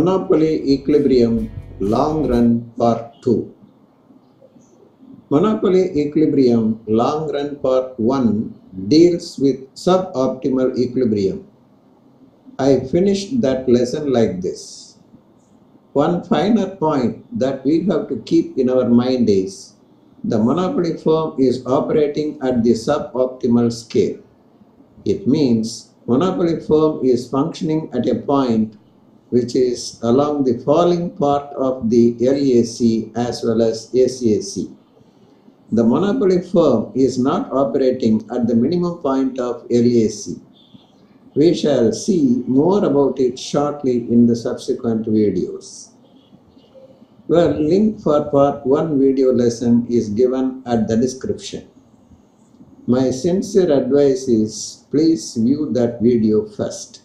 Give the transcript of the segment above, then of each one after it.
Monopoly Equilibrium Long Run Part 2. Monopoly Equilibrium Long Run Part 1 deals with suboptimal equilibrium. I finished that lesson like this. One finer point that we have to keep in our mind is the monopoly firm is operating at the suboptimal scale. It means monopoly firm is functioning at a point which is along the falling part of the LAC as well as ACAC. The monopoly firm is not operating at the minimum point of LAC. We shall see more about it shortly in the subsequent videos. Well, link for part 1 video lesson is given at the description. My sincere advice is please view that video first.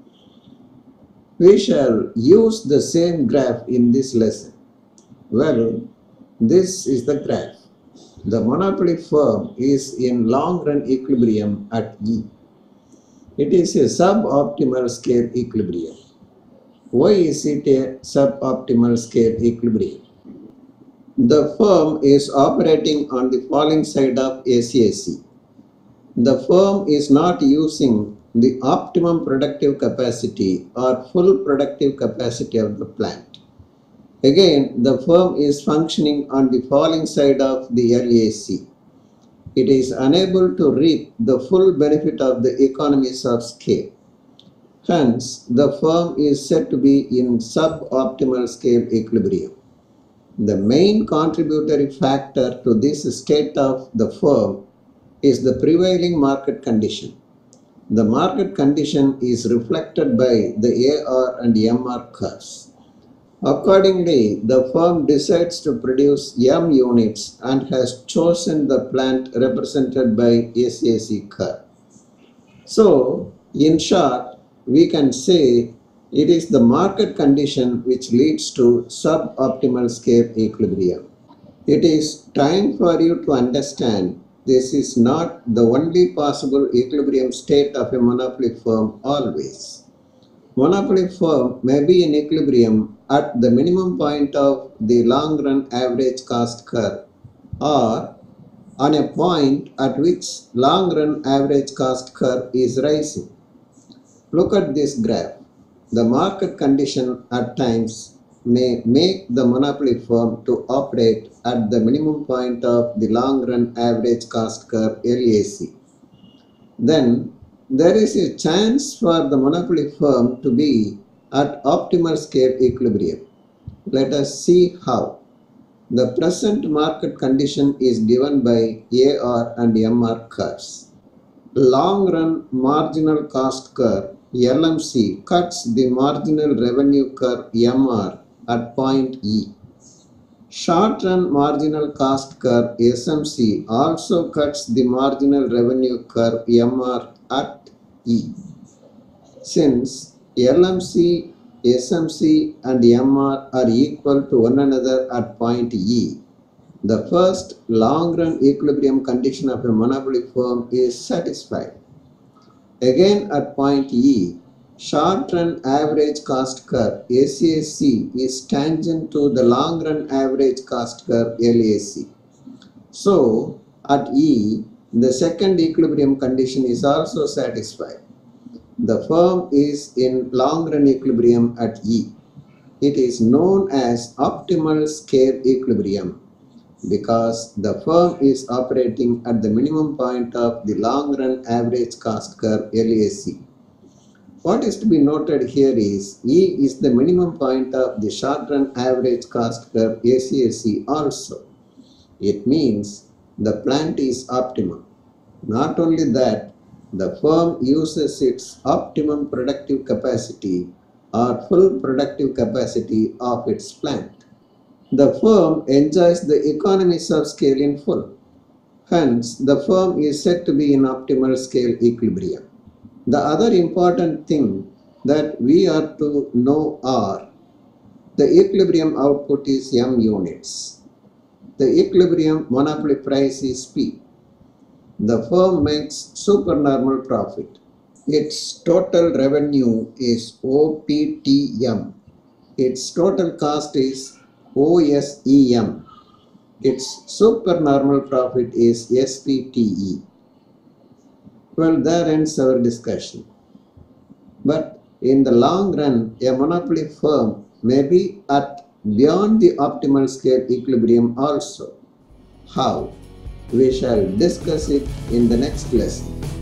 We shall use the same graph in this lesson. Well, this is the graph. The monopoly firm is in long run equilibrium at E. It is a suboptimal scale equilibrium. Why is it a suboptimal scale equilibrium? The firm is operating on the falling side of ACAC. The firm is not using the optimum productive capacity or full productive capacity of the plant. Again, the firm is functioning on the falling side of the LAC. It is unable to reap the full benefit of the economies of scale. Hence, the firm is said to be in suboptimal scale equilibrium. The main contributory factor to this state of the firm is the prevailing market condition. The market condition is reflected by the AR and MR curves. Accordingly, the firm decides to produce M units and has chosen the plant represented by ACAC curve. So, in short, we can say it is the market condition which leads to suboptimal scale equilibrium. It is time for you to understand this is not the only possible equilibrium state of a monopoly firm always. Monopoly firm may be in equilibrium at the minimum point of the long run average cost curve or on a point at which long run average cost curve is rising. Look at this graph. The market condition at times may make the monopoly firm to operate at the minimum point of the long run average cost curve LAC. Then there is a chance for the monopoly firm to be at optimal scale equilibrium. Let us see how. The present market condition is given by AR and MR curves. Long run marginal cost curve LMC cuts the marginal revenue curve MR at point E. Short run marginal cost curve SMC also cuts the marginal revenue curve MR at E. Since LMC, SMC and MR are equal to one another at point E, the first long run equilibrium condition of a monopoly firm is satisfied. Again at point E, short run average cost curve ACAC is tangent to the long run average cost curve LAC. So at E, the second equilibrium condition is also satisfied. The firm is in long run equilibrium at E. It is known as optimal scale equilibrium because the firm is operating at the minimum point of the long run average cost curve LAC. What is to be noted here is E is the minimum point of the short run average cost curve ACAC also. It means the plant is optimum. Not only that, the firm uses its optimum productive capacity or full productive capacity of its plant. The firm enjoys the economies of scale in full. Hence, the firm is said to be in optimal scale equilibrium. The other important thing that we are to know are the equilibrium output is M units. The equilibrium monopoly price is P. The firm makes supernormal profit. Its total revenue is OPTM. Its total cost is OSEM. Its supernormal profit is SPTE. Well, there ends our discussion. But in the long run, a monopoly firm may be at beyond the optimal scale equilibrium also. How? We shall discuss it in the next lesson.